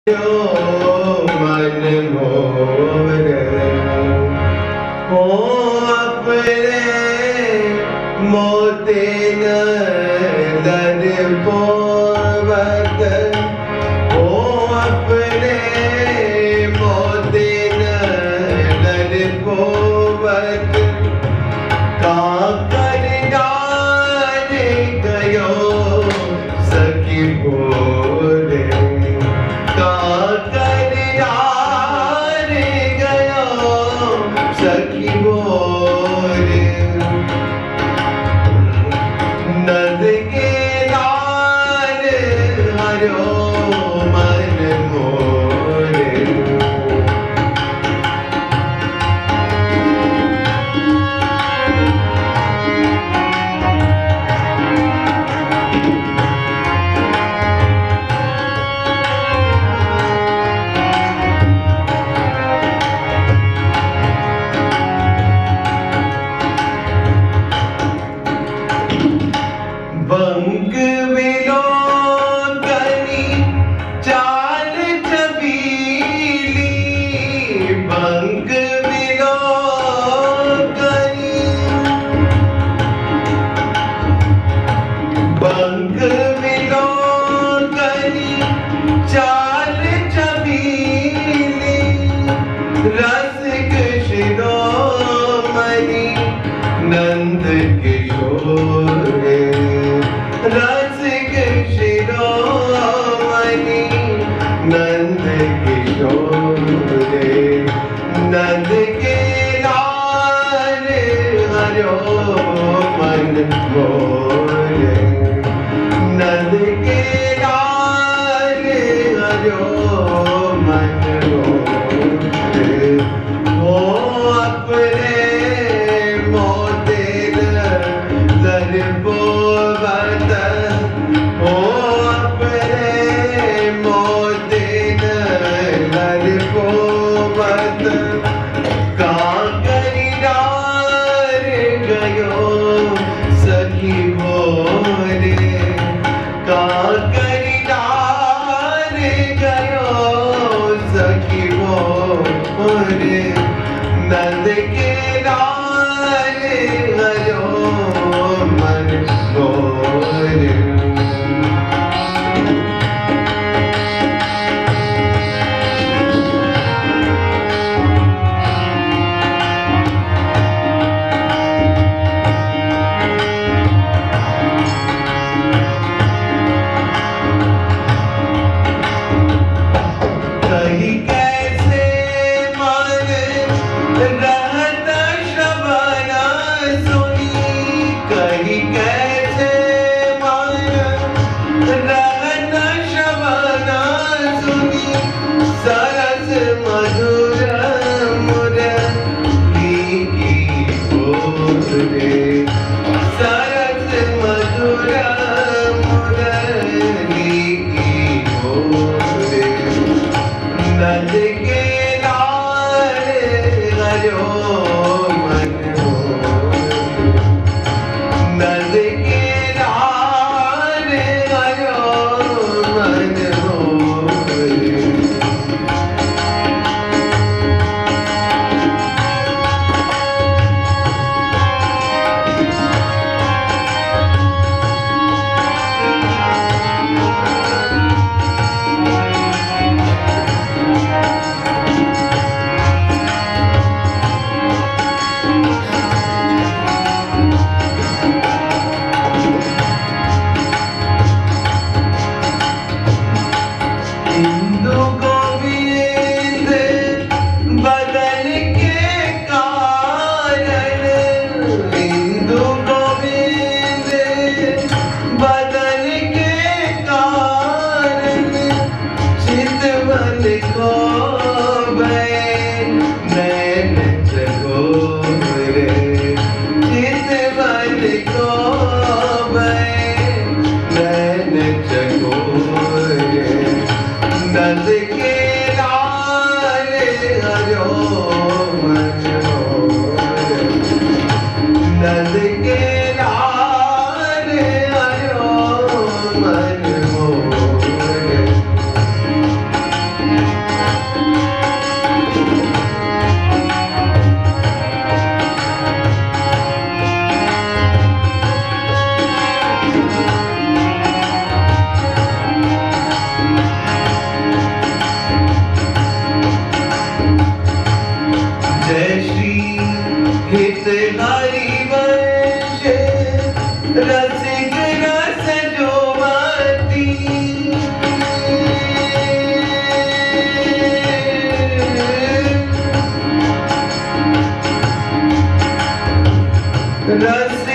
मन मोर हो अपने मोते नदन पोवत हो अपने मोते नदन पोवत का कर डाल गयो सखी बोले का कर डाल गयो सखी बोले नद के लाल हरो मन मोरे बंग विलोकनी चाल छबीली बंग विलोकनी बंग विलोकनी चाल छबीली रस शिरोमणि नंद किशोर रसिक शिरोमणि नंद किशोर नंद के लाल हरो मन मोरे नंद के लाल हरो मन मोरे हो अपने मोते नदन पोवत हो अपने मोते नदन पोवत का कर डाल गयो सखी भोरे का कर डाल गयो सखी भोरे नंद के लाल हरो मन मोरे कहीं कैसे मन रहता शबाना सुनी कहीं कैसे मन रहता शबाना सुनी सरस मधुर मुरली की बोले सरस मधुर मुरली की बोले नंद के लाल हरो मन मोरे नंद के लाल हरो मन मोरे इंदु गोविंद बदन के कारण इंदु गोविंद बदन के कारण चितवन को नैन चकोरे चितवन को नैन चकोरे नंद के लाल हरो मन मोरे नंद के लाल हरो मन मोरे रस